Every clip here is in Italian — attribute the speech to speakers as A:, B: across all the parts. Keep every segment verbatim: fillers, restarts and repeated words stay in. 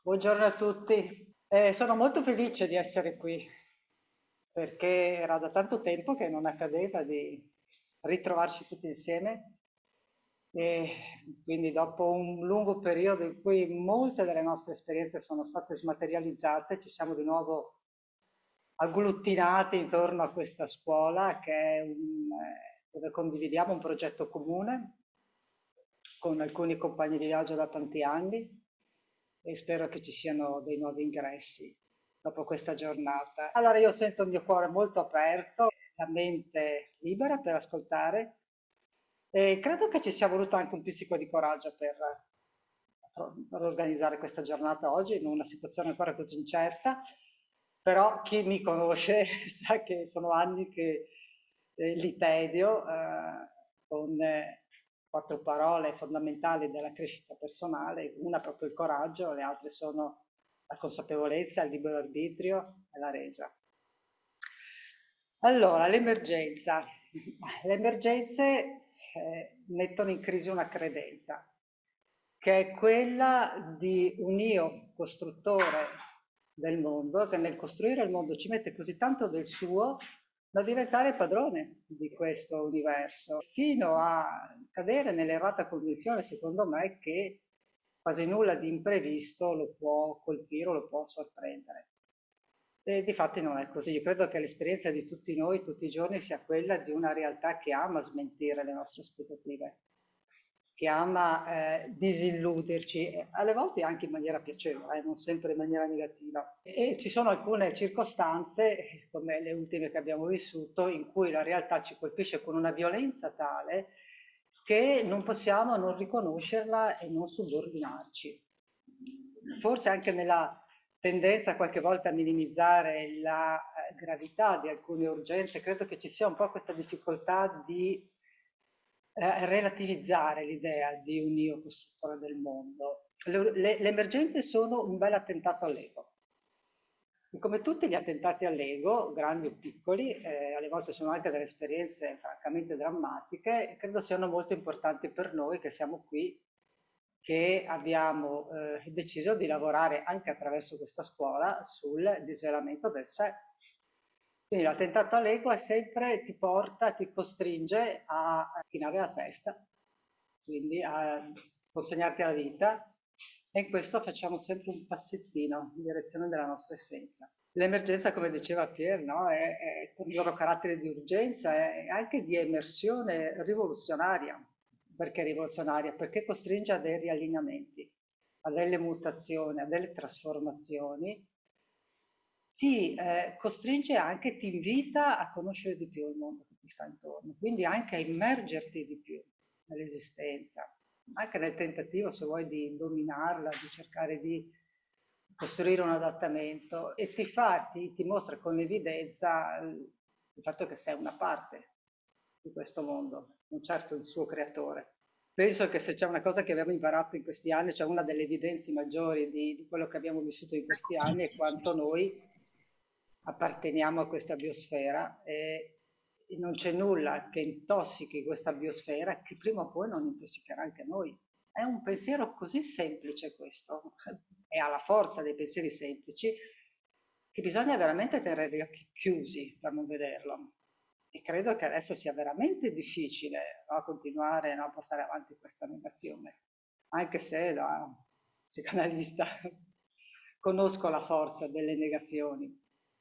A: Buongiorno a tutti. Eh, sono molto felice di essere qui perché era da tanto tempo che non accadeva di ritrovarci tutti insieme e quindi dopo un lungo periodo in cui molte delle nostre esperienze sono state smaterializzate, ci siamo di nuovo agglutinati intorno a questa scuola che è un, eh, dove condividiamo un progetto comune con alcuni compagni di viaggio da tanti anni e spero che ci siano dei nuovi ingressi dopo questa giornata. Allora io sento il mio cuore molto aperto, la mente libera per ascoltare e credo che ci sia voluto anche un pizzico di coraggio per, per organizzare questa giornata oggi in una situazione ancora così incerta, però chi mi conosce sa che sono anni che eh, li tedio eh, con eh, quattro parole fondamentali della crescita personale, una è proprio il coraggio, le altre sono la consapevolezza, il libero arbitrio e la resa. Allora, l'emergenza. Le emergenze eh, mettono in crisi una credenza, che è quella di un io costruttore del mondo, che nel costruire il mondo ci mette così tanto del suo da diventare padrone di questo universo, fino a cadere nell'errata convinzione, secondo me, che quasi nulla di imprevisto lo può colpire o lo può sorprendere. E difatti non è così. Io credo che l'esperienza di tutti noi tutti i giorni sia quella di una realtà che ama smentire le nostre aspettative, che ama eh, disilluderci, e alle volte anche in maniera piacevole, eh, non sempre in maniera negativa. E ci sono alcune circostanze, eh, come le ultime che abbiamo vissuto, in cui la realtà ci colpisce con una violenza tale che non possiamo non riconoscerla e non subordinarci. Forse anche nella tendenza qualche volta a minimizzare la eh, gravità di alcune urgenze, credo che ci sia un po' questa difficoltà di eh, relativizzare l'idea di un io costruttore del mondo. Le, le- le emergenze sono un bel attentato all'ego. E come tutti gli attentati all'ego, grandi o piccoli, eh, alle volte sono anche delle esperienze francamente drammatiche, e credo siano molto importanti per noi che siamo qui, che abbiamo eh, deciso di lavorare anche attraverso questa scuola sul disvelamento del sé. Quindi l'attentato all'ego è sempre, ti porta, ti costringe a chinare la testa, quindi a consegnarti alla vita, e in questo facciamo sempre un passettino in direzione della nostra essenza. L'emergenza, come diceva Pier, no, è, è con il loro carattere di urgenza, è anche di emersione rivoluzionaria. Perché rivoluzionaria? Perché costringe a dei riallineamenti, a delle mutazioni, a delle trasformazioni, ti eh, costringe anche, ti invita a conoscere di più il mondo che ti sta intorno, quindi anche a immergerti di più nell'esistenza, anche nel tentativo, se vuoi, di dominarla, di cercare di costruire un adattamento e ti fa, ti, ti mostra con evidenza il, il fatto che sei una parte di questo mondo, non certo il suo creatore. Penso che se c'è una cosa che abbiamo imparato in questi anni, cioè una delle evidenze maggiori di, di quello che abbiamo vissuto in questi anni, è quanto noi apparteniamo a questa biosfera e non c'è nulla che intossichi questa biosfera che prima o poi non intossicherà anche noi. È un pensiero così semplice questo, e ha la forza dei pensieri semplici, che bisogna veramente tenere gli occhi chiusi per non vederlo. E credo che adesso sia veramente difficile, no, continuare, no, a portare avanti questa negazione, anche se da psicanalista conosco la forza delle negazioni.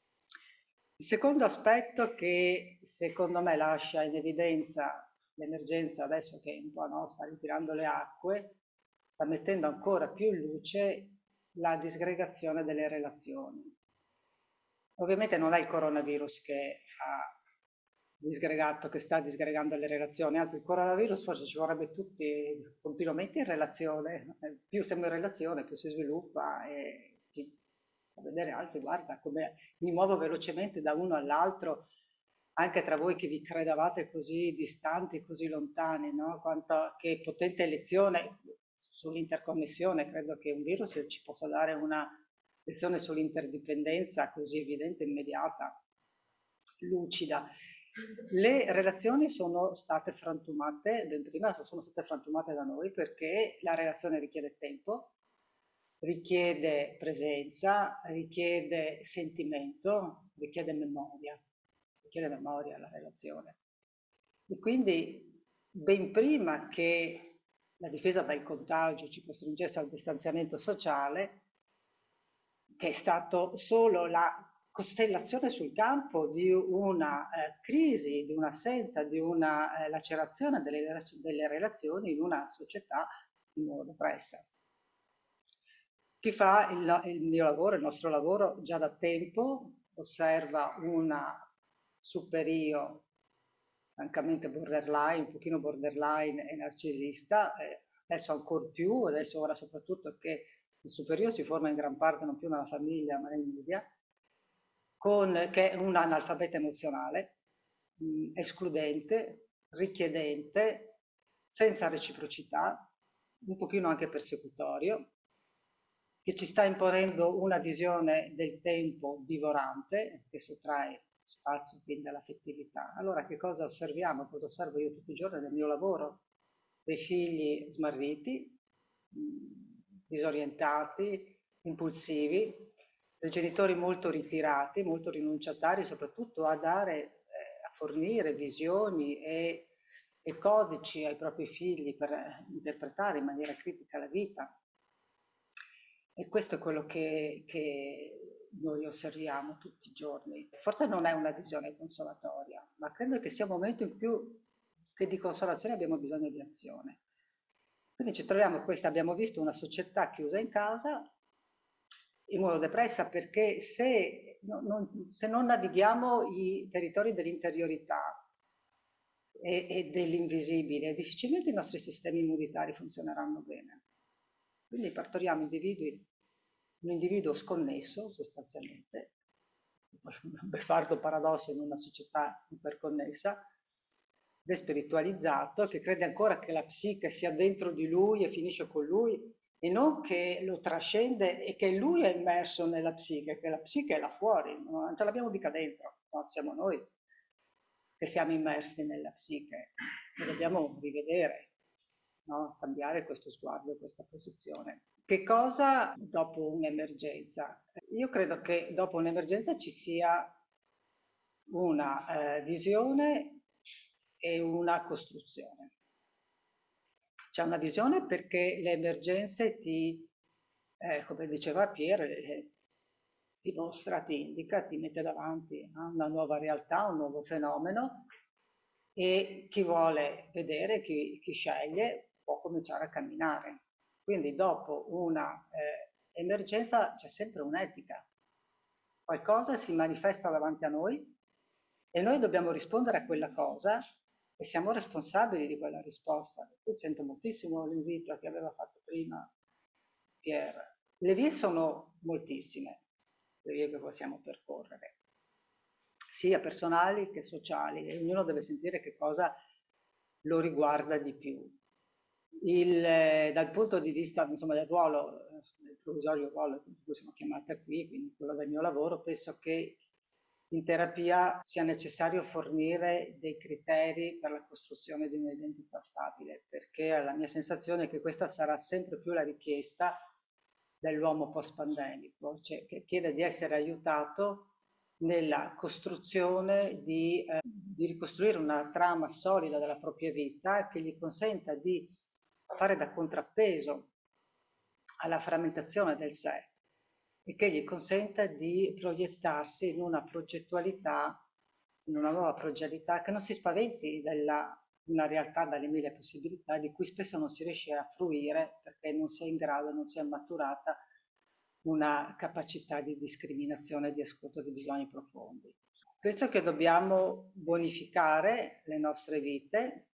A: Il secondo aspetto che secondo me lascia in evidenza l'emergenza adesso che un po', no, sta ritirando le acque, sta mettendo ancora più in luce la disgregazione delle relazioni. Ovviamente non è il coronavirus che ha disgregato, che sta disgregando le relazioni, anzi il coronavirus forse ci vorrebbe tutti continuamente in relazione, più siamo in relazione più si sviluppa e ci fa vedere, anzi guarda come mi muovo velocemente da uno all'altro, anche tra voi che vi credevate così distanti, così lontani, no? Quanto, che potente lezione sull'interconnessione, credo che un virus ci possa dare una lezione sull'interdipendenza così evidente, immediata, lucida. Le relazioni sono state frantumate, ben prima sono state frantumate da noi perché la relazione richiede tempo, richiede presenza, richiede sentimento, richiede memoria, richiede memoria la relazione. E quindi ben prima che la difesa dal contagio ci costringesse al distanziamento sociale, che è stato solo la costellazione sul campo di una eh, crisi, di un'assenza, di una eh, lacerazione delle, delle relazioni in una società immunodepressa. Chi fa il, il mio lavoro, il nostro lavoro, già da tempo osserva una superio francamente borderline, un pochino borderline e narcisista, eh, adesso ancora più, adesso ora soprattutto che il superiore si forma in gran parte non più nella famiglia ma nei media, con, che è un analfabeta emozionale, mh, escludente, richiedente, senza reciprocità, un pochino anche persecutorio, che ci sta imponendo una visione del tempo divorante, che sottrae spazio quindi all'affettività. Allora che cosa osserviamo? Cosa osservo io tutti i giorni nel mio lavoro? Dei figli smarriti, disorientati, impulsivi, dei genitori molto ritirati, molto rinunciatari, soprattutto a dare, eh, a fornire visioni e, e codici ai propri figli per eh, interpretare in maniera critica la vita. E questo è quello che, che noi osserviamo tutti i giorni. Forse non è una visione consolatoria, ma credo che sia un momento in cui che di consolazione abbiamo bisogno di azione. Quindi ci troviamo questa, abbiamo visto una società chiusa in casa, immunodepressa, perché se, no, non, se non navighiamo i territori dell'interiorità e, e dell'invisibile, difficilmente i nostri sistemi immunitari funzioneranno bene. Quindi partoriamo individui, un individuo sconnesso sostanzialmente, un beffardo paradosso in una società iperconnessa, despiritualizzato, che crede ancora che la psiche sia dentro di lui e finisce con lui, e non che lo trascende e che lui è immerso nella psiche, che la psiche è là fuori, non ce l'abbiamo mica dentro, no? Siamo noi che siamo immersi nella psiche, lo dobbiamo rivedere, no? Cambiare questo sguardo, questa posizione. Che cosa dopo un'emergenza? Io credo che dopo un'emergenza ci sia una eh, visione e una costruzione. C'è una visione perché le emergenze ti, eh, come diceva Pier, eh, ti mostra, ti indica, ti mette davanti a una nuova realtà, un nuovo fenomeno, e chi vuole vedere, chi, chi sceglie, può cominciare a camminare. Quindi dopo una eh, emergenza c'è sempre un'etica. Qualcosa si manifesta davanti a noi e noi dobbiamo rispondere a quella cosa e siamo responsabili di quella risposta. Qui sento moltissimo l'invito che aveva fatto prima Pier. Le vie sono moltissime, le vie che possiamo percorrere, sia personali che sociali, e ognuno deve sentire che cosa lo riguarda di più. Il, eh, dal punto di vista insomma, del ruolo, eh, del provvisorio ruolo in cui siamo chiamati qui, quindi quello del mio lavoro, penso che in terapia sia necessario fornire dei criteri per la costruzione di un'identità stabile, perché la mia sensazione è che questa sarà sempre più la richiesta dell'uomo post-pandemico, cioè che chiede di essere aiutato nella costruzione di, eh, di ricostruire una trama solida della propria vita che gli consenta di fare da contrappeso alla frammentazione del sé e che gli consenta di proiettarsi in una progettualità, in una nuova progettualità che non si spaventi della una realtà dalle mille possibilità di cui spesso non si riesce a fruire perché non si è in grado, non si è maturata una capacità di discriminazione e di ascolto di bisogni profondi. Penso che dobbiamo bonificare le nostre vite,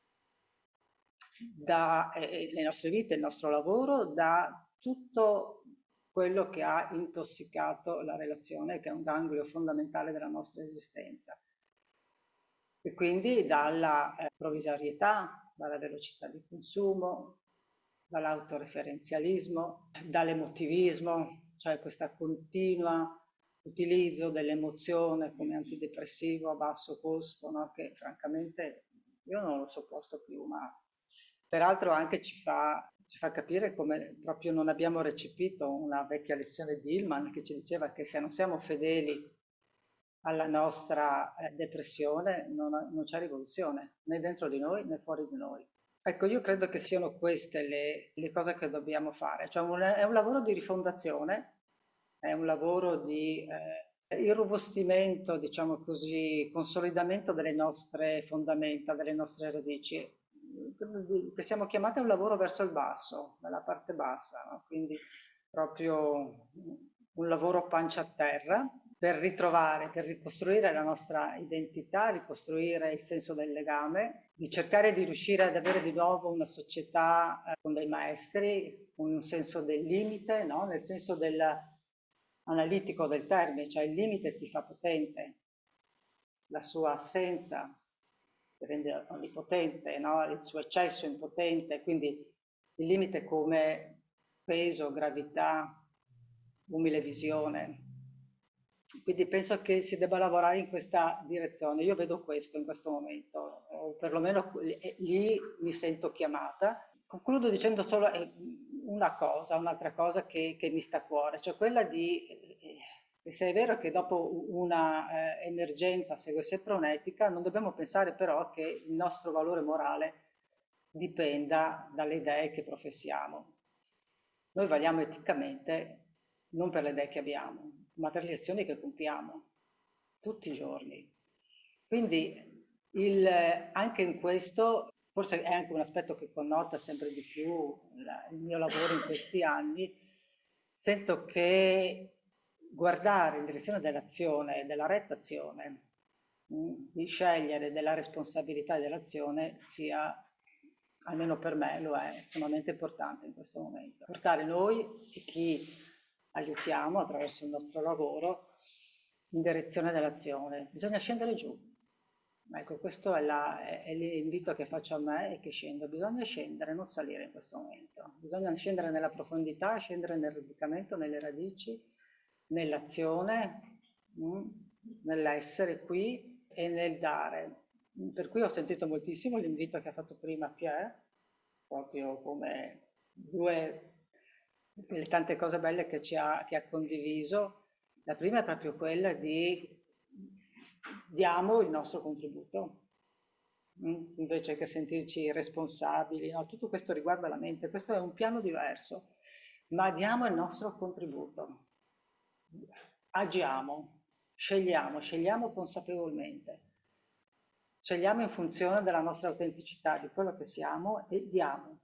A: da, eh, le nostre vite, il nostro lavoro, da tutto quello che ha intossicato la relazione, che è un ganglio fondamentale della nostra esistenza. E quindi dalla eh, provvisorietà, dalla velocità di consumo, dall'autoreferenzialismo, dall'emotivismo, cioè questa continua utilizzo dell'emozione come antidepressivo a basso costo, no? Che francamente io non lo sopporto più, ma peraltro anche ci fa, ci fa capire come proprio non abbiamo recepito una vecchia lezione di Hillman che ci diceva che se non siamo fedeli alla nostra eh, depressione non, non c'è rivoluzione, né dentro di noi né fuori di noi. Ecco, io credo che siano queste le, le cose che dobbiamo fare, cioè un- è un lavoro di rifondazione, è un lavoro di eh, irrobustimento, diciamo così, consolidamento delle nostre fondamenta, delle nostre radici, credo di- che siamo chiamati a un lavoro verso il basso, nella parte bassa, no? Quindi proprio un lavoro a pancia a terra per ritrovare, per ricostruire la nostra identità, ricostruire il senso del legame, di cercare di riuscire ad avere di nuovo una società eh, con dei maestri, con un senso del limite, no? Nel senso del analitico del termine, cioè il limite ti fa potente, la sua assenza ti rende onnipotente, no? Il suo eccesso impotente, quindi il limite come peso, gravità, umile visione. Quindi penso che si debba lavorare in questa direzione. Io vedo questo in questo momento, o perlomeno lì mi sento chiamata. Concludo dicendo solo eh, una cosa, un'altra cosa che, che mi sta a cuore, cioè quella di, eh, se è vero che dopo una eh, emergenza segue sempre un'etica, non dobbiamo pensare però che il nostro valore morale dipenda dalle idee che professiamo. Noi valiamo eticamente non per le idee che abbiamo, ma per le azioni che compiamo tutti i giorni. Quindi il, anche in questo, forse è anche un aspetto che connota sempre di più la- il mio lavoro in questi anni, sento che guardare in direzione dell'azione e della retta azione, mh, di scegliere della responsabilità dell'azione sia, almeno per me, lo è estremamente importante in questo momento. Portare noi e chi aiutiamo attraverso il nostro lavoro in direzione dell'azione. Bisogna scendere giù. Ecco, questo è, la- è- è l'invito che faccio a me e che scendo. Bisogna scendere, non salire in questo momento. Bisogna scendere nella profondità, scendere nel radicamento, nelle radici, nell'azione, mm, nell'essere qui e nel dare. Per cui ho sentito moltissimo l'invito che ha fatto prima Pierre, proprio come due delle tante cose belle che, ci ha, che ha condiviso. La prima è proprio quella di diamo il nostro contributo, mm, invece che sentirci responsabili, no? Tutto questo riguarda la mente, questo è un piano diverso, ma diamo il nostro contributo, agiamo, scegliamo, scegliamo consapevolmente, scegliamo in funzione della nostra autenticità, di quello che siamo e diamo.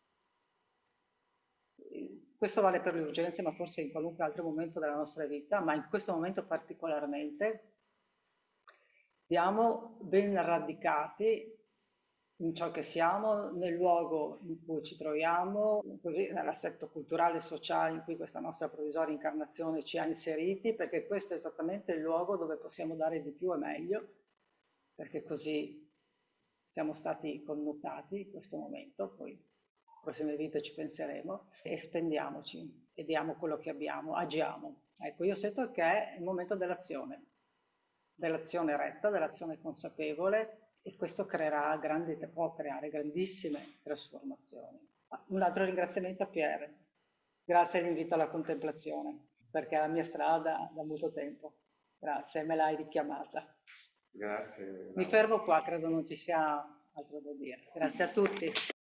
A: Questo vale per le urgenze, ma forse in qualunque altro momento della nostra vita, ma in questo momento particolarmente siamo ben radicati in ciò che siamo, nel luogo in cui ci troviamo, così nell'assetto culturale e sociale in cui questa nostra provvisoria incarnazione ci ha inseriti, perché questo è esattamente il luogo dove possiamo dare di più e meglio, perché così siamo stati connotati in questo momento, poi in prossime vite ci penseremo, e spendiamoci e diamo quello che abbiamo, agiamo. Ecco, io sento che è il momento dell'azione, dell'azione retta, dell'azione consapevole, e questo creerà grandi, può creare grandissime trasformazioni. Un altro ringraziamento a Pierre, grazie all'invito alla contemplazione, perché è la mia strada da molto tempo. Grazie, me l'hai richiamata.
B: Grazie.
A: Mi fermo qua, credo non ci sia altro da dire. Grazie a tutti.